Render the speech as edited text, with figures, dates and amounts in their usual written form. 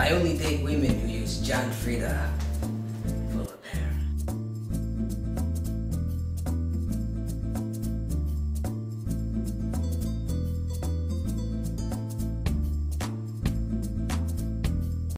I only date women who use John Frieda.